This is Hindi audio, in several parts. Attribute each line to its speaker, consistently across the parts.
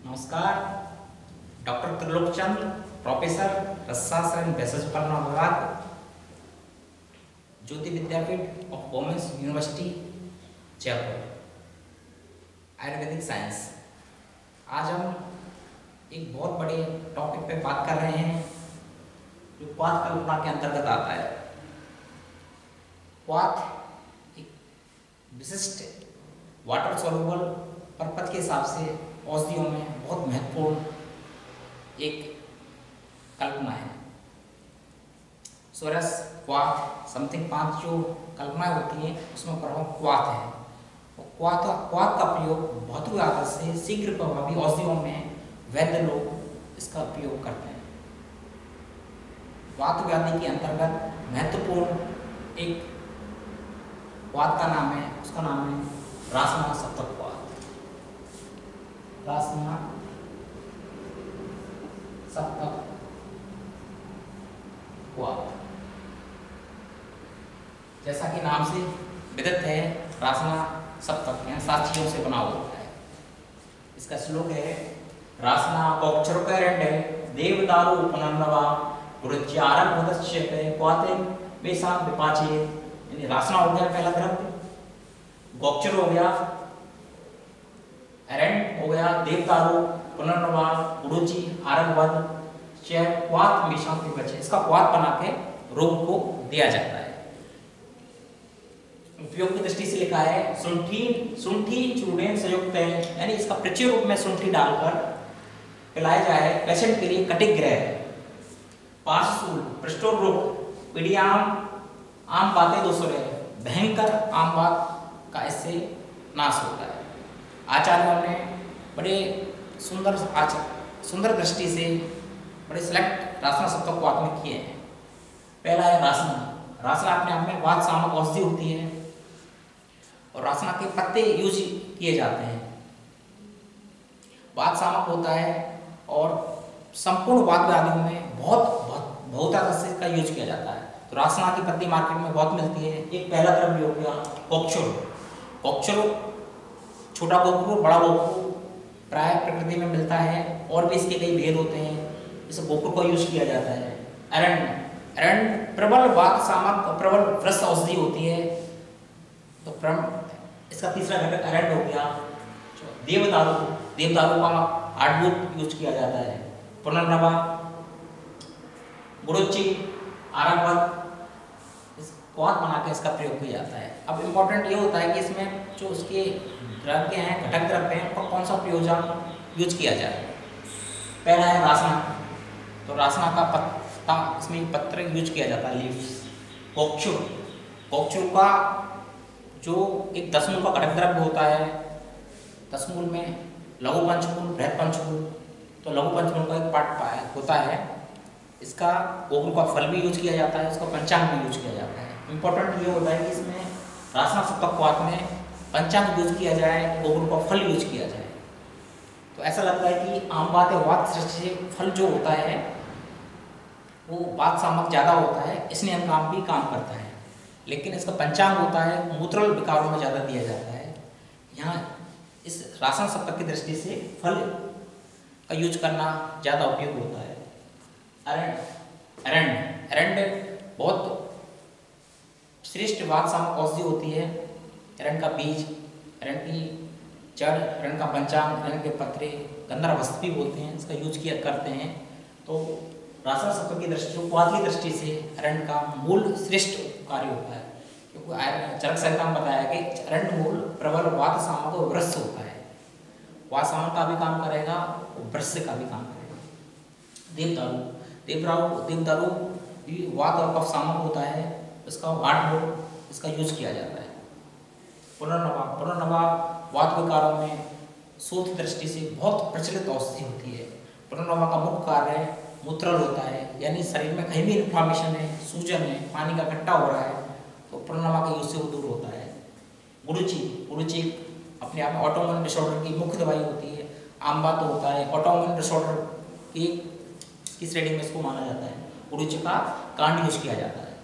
Speaker 1: नमस्कार। डॉक्टर त्रिलोक चंद, प्रोफेसर रसायन एवं भेषज उत्पादन विभाग, Jyoti Vidyapeeth of women's university Jaipur, Ayurvedic science. आज हम एक बहुत बड़े टॉपिक पे बात कर रहे हैं जो क्वाथ कल्पना के अंतर्गत आता है। क्वाथ एक विशिष्ट वाटर सॉल्युबल पर्पज के हिसाब से औषधियों में बहुत महत्वपूर्ण एक कल्पना है। सोरस, क्वाथ, समथिंग 5 जो कल्पनाएं होती हैं उसमें प्रमुख क्वाथ है। क्वाथ का प्रयोग भौतिक आदत से शीघ्र प्रभावी औषधियों में वैद्य लोग इसका उपयोग करते हैं। वात व्याधि के अंतर्गत महत्वपूर्ण एक क्वाथ का नाम है, उसका नाम है रासना सप्तक क्वाथ। रासना सप्तक क्वाथ, जैसा कि नाम से विदित है, रासना सप्तक या 7 चीजों से बना होता है। इसका श्लोक है रासना पौक्षरुकरण्डे देवदारु पुनर्नवा गुरुचारक मुदच्यते क्वाते वेशां विपाचे। यानी रासना हो गया पहला द्रव्य, गोक्षर हो गया, एरेंट हो गया, देवदारु, पुनर्नवा, गुरुचि, आरंभवद, क्वाथ वेशां विपाचे। इसका क्वाथ बना के रोग को दिया जाता है। उपयोग की दृष्टि से लिखा है शुंठी चूर्णेन संयुक्त है, यानी इसका प्रचुर रूप में शुंठी डालकर पिलाया जाए पेशेंट के लिए कटिग्रह, पार्श्वशूल, पृष्ठोर रोग, पीड़ियाम, आम बातें दोषों भयंकर आम बात का इससे नाश होता है। आचार्यों ने बड़े सुंदर दृष्टि से बड़े सिलेक्ट रासना सप्तक क्वाथ में किए हैं। पहला है रासना। रासना अपने आप में वात सामक औषधि होती है और रासना के पत्ते यूज किए जाते हैं। वात सामक होता है और संपूर्ण वात व्याधियों में बहुतायत से इसका यूज किया जाता है। तो रासना की पत्ती मार्केट में बहुत मिलती है। एक पहला द्रव्य हो गया कोक्षुर, छोटा गोखरू, बड़ा गोखरू प्राय प्रकृति में मिलता है और भी इसके कई भेद होते हैं। इस गोखरू को यूज किया जाता है। एरंड प्रबल वात सामक और प्रबल वृक्ष औषधि होती है। तो इसका तीसरा घटक एरंड हो गया। देवदारू का हार्डवुड यूज किया जाता है। पुनर्नवा, गुरुचि, आरंभवद, इस क्वाथ बना के इसका प्रयोग किया जाता है। अब इम्पोर्टेंट ये होता है कि इसमें जो उसके द्रव्य हैं, घटक द्रव्य हैं, उनका कौन सा प्रयोजन यूज किया जाए। पहला है रासना। तो रासना का पत्ता, इसमें पत्र यूज किया जाता है, लीव्स। कोक्षुर का जो एक दशमूल का घटक द्रव्य होता है, दशमूल में लघु पंचमूल, बृहद पंचमूल। तो लघु पंचमूल का एक पार्ट होता है। इसका गोखरू का फल भी यूज किया जाता है, इसका पंचांग भी यूज किया जाता है। इम्पोर्टेंट ये होता है कि इसमें रासना सप्तक क्वाथ में पंचांग यूज किया जाए, गोखरू का फल यूज किया जाए। तो ऐसा लगता है कि आम बात है, वात सृष्टि फल जो होता है वो वात सामक ज़्यादा होता है, इसलिए काम भी काम करता है। लेकिन इसका पंचांग होता है, मूत्रल विकारों में ज़्यादा दिया जाता है। यहाँ इस रासना सप्तक की दृष्टि से फल का यूज करना ज़्यादा उपयोग होता है। एरंड बहुत श्रेष्ठ वात सामक औषधि होती है। एरंड का बीज, एरंड की जड़, एरंड का पंचांग, एरंड के पत्रे, गंधर्व वस्तु भी बोलते हैं, इसका यूज किया करते हैं। तो रासना सप्तक की दृष्टि, क्वाथ की दृष्टि से एरंड का मूल श्रेष्ठ कार्य होता है। क्योंकि चरक संहिता में बताया कि एरंड मूल प्रबल वात सामक और वृक्ष होता है। वात सामक का भी काम करेगा और वृक्ष का भी काम करेगा। देवदारू भी वात और कफ सामक होता है, इसका हार्डवुड, इसका यूज किया जाता है। पुनर्नवा वात विकारों में शोध दृष्टि से बहुत प्रचलित औषधि होती है। पुनर्नवा का मुख्य कार्य मूत्रल होता है, यानी शरीर में कहीं भी इन्फ्लामेशन है, सूजन है, पानी का इकट्ठा हो रहा है, तो पुनर्नवा के यूज से वो दूर होता है। गुरुचि अपने आप में ऑटोइम्यून डिसऑर्डर की मुख्य दवाई होती है। आम बात होता है, ऑटोइम्यून डिसऑर्डर की श्रेणी में इसको माना जाता है। गुरुचि का कांड यूज किया जाता है।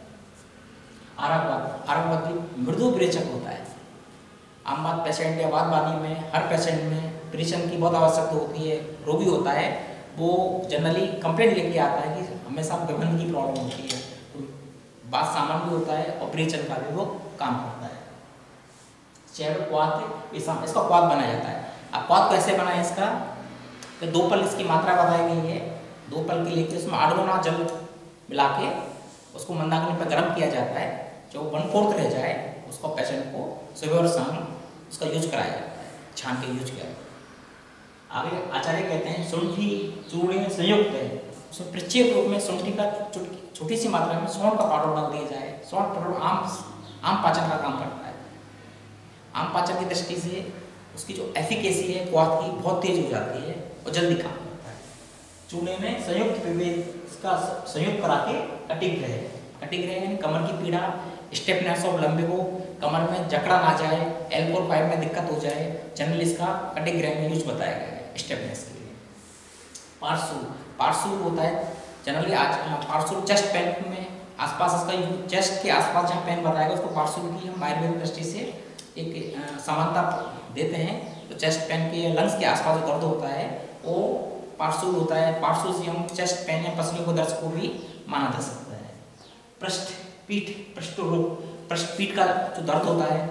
Speaker 1: आरंभवद भी मृदु विरेचक होता है। आम बात पेशेंट या वादवादी में हर पेशेंट में ऑपरेशन की बहुत आवश्यकता होती है, रोगी होता है वो जनरली कंप्लेंट लेके आता है कि हमेशा गबन की प्रॉब्लम होती है, तो बात सामान्य भी होता है, ऑपरेशन का भी वो काम करता है। चैडो क्वाथ इसका क्वाथ बनाया जाता है। अब क्वाथ कैसे बनाए इसका, तो 2 पल इसकी मात्रा बताई गई है, 2 पल के लेके उसमें 8 गुना जल मिला के उसको मंदाग्नि पर गर्म किया जाता है, जो 1/4 रह जाए उसको पेशेंट को सुबह और शाम उसका यूज कराया जाता है, छान के यूज किया जाता है। आगे आचार्य कहते हैं शुंठी चूर्ण संयुक्त है, उसमें प्रत्येक रूप में शुंठी का छोटी सी मात्रा में सौंठ का पाउडर डाल दिया जाए। सौंठ पाउडर आम पाचन का काम करता है। आम पाचन की दृष्टि से उसकी जो एफिकेसी है क्वाथ की बहुत तेज हो जाती है और जल्दी काम करता है। चूड़े में संयुक्त विभेद इसका संयुक्त करा के कटिंग रहे यानी कमर की पीड़ा, स्टेपनेस ऑफ लंबे को, कमर में जकड़ा ना जाए, L4 5 में दिक्कत हो जाए, जनरली इसका कटिंग ग्रह में यूज बताया गया है स्टेपनेस के लिए। पार्सूल होता है जनरली आज पार्सूल चेस्ट पेन में आसपास इसका यूज, चेस्ट के आसपास जहाँ पेन बताएगा उसको पार्सूल की हम आयुर्वेदिक दृष्टि से एक समानता देते हैं। तो चेस्ट पेन के लंग्स के आसपास जो दर्द होता है वो पार्सूल होता है। पार्सूल से हम चेस्ट पेन या पसली को दर्द को भी माना जा सकता है। पृष्ठ का जो दर्द होता है,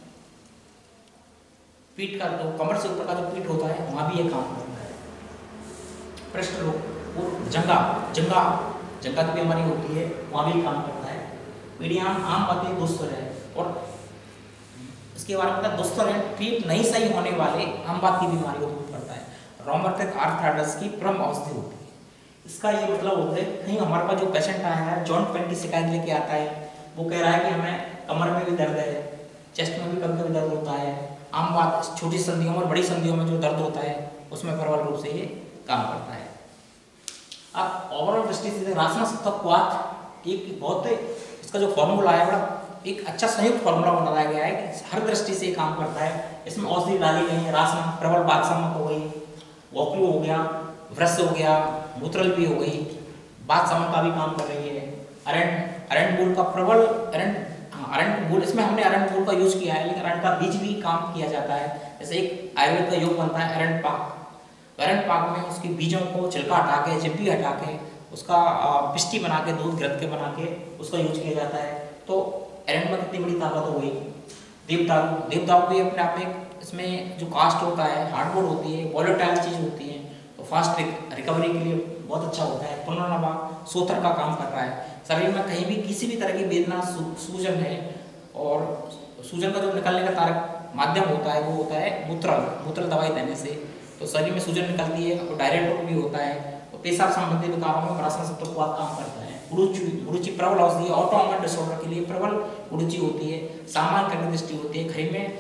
Speaker 1: पीठ का जो कमर से ऊपर का जो पीठ होता है वहाँ भी ये काम करता है। पृष्ठ रोग और जंगा की बीमारी होती है वहाँ भी काम करता है। मीडियम आम बातें दुस्तर है और इसके बारे में दुस्तर है ट्रीट नहीं सही होने वाले आम बात की बीमारी को दूर करता है। रोमैटिक आर्थराइटिस की प्रमुख औषधि होती है। इसका ये मतलब होता है कहीं हमारे पास जो पेशेंट आया है जॉइंट पेन की शिकायत लेके आता है, वो कह रहा है कि हमें कमर में भी दर्द है, चेस्ट में भी कभी कभी दर्द होता है, आम बात छोटी संधियों और बड़ी संधियों में जो दर्द होता है उसमें प्रबल रूप से ये काम करता है। अब ओवरऑल दृष्टि से रासना सत्ता क्वाथ एक बहुत इसका जो फॉर्मूला है बड़ा एक अच्छा संयुक्त फॉर्मूला बनाया गया है कि हर दृष्टि से काम करता है। इसमें औषधि डाली गई है, रासना प्रबल बातसमक हो गई, वॉक्लू हो गया, वृष हो गया, मूत्रल भी हो गई, बात समन का भी काम कर रही है। अरंड मूल का प्रबल अरंड मूल, इसमें हमने अरंड मूल का यूज किया है, लेकिन अरंड का बीज भी काम किया जाता है। जैसे एक आयुर्वेद का योग बनता है अरंड पाक, अरंड पाक में उसके बीजों को छिलका हटा के, चिप्पी हटा के, उसका पिष्टी बना के, दूध घृत के बना के उसका यूज किया जाता है। तो अरंड में कितनी बड़ी ताकत हो गई। देवदारू भी अपने आप में इसमें जो कास्ट होता है हार्डवुड होती है, वॉलेटाइल चीज होती है, तो फास्ट रिकवरी के लिए बहुत अच्छा होता है। पुनर्नवा सोतर का काम कर रहा है। शरीर में कहीं भी किसी भी तरह की वेदना, सूजन है और सूजन का जो निकलने का तारक माध्यम होता है वो होता है मूत्र दवाई देने से, तो शरीर में सूजन निकलती है और डायरेक्ट भी होता है। तो पेशाब संबंधी विकारों में रासना सत्व क्वाथ काम करता है। गुरुचि प्रबल औषधि, ऑटोइम्यून डिसऑर्डर के लिए प्रबल गुरुचि होती है, सामान्य करने दृष्टि होती है।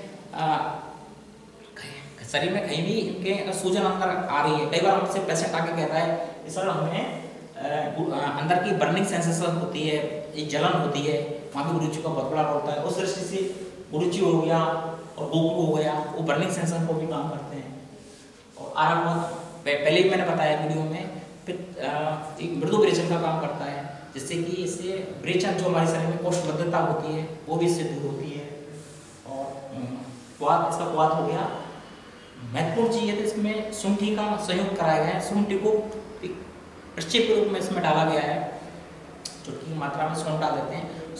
Speaker 1: शरीर में कहीं भी इनके सूजन अंदर आ रही है, कई बार हमसे पेशेंट आके कहता है सर हमें अंदर की बर्निंग सेंसेशन होती है, एक जलन होती है, वहाँ भी गुरुचि का बहुत बड़ा रोल होता है। उस दृष्टि से गुरुचि हो गया और गोकू हो गया, वो बर्निंग सेंसेशन को भी काम करते हैं। और आराम पहले ही मैंने बताया वीडियो में, फिर एक मृदु विरेचन का काम करता है, जिससे कि इससे विरेचन जो हमारे शरीर में कोष्ठबद्धता होती है वो भी इससे दूर होती है। और इसका क्वाथ हो गया। महत्वपूर्ण चीज है तो इसमें शुंठी का संयुक्त कराया गया है। शुंठी को प्रक्षेप के रूप में इसमें डाला गया है, चुटकी की मात्रा में सौंठ डाल देते हैं।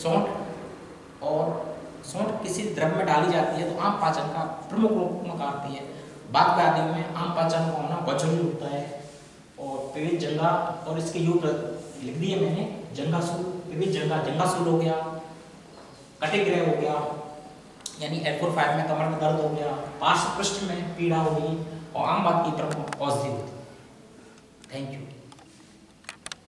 Speaker 1: सौंठ किसी द्रव्य में डाली जाती है तो आम पाचन का प्रमुख रूप में करती है। बात आदि में आम पाचन का होना बहुत जरूरी होता है। और विविध जंगा, और इसके योग लिख दिए मैंने, जंगासूल, विविध जंगासूल हो गया, कटिग्रह हो गया यानी L4 5 में कमर में दर्द हो गया, पार्श्व पृष्ठ में पीड़ा होगी, और आम बात की प्रमुख औषधि होती है। Thank you.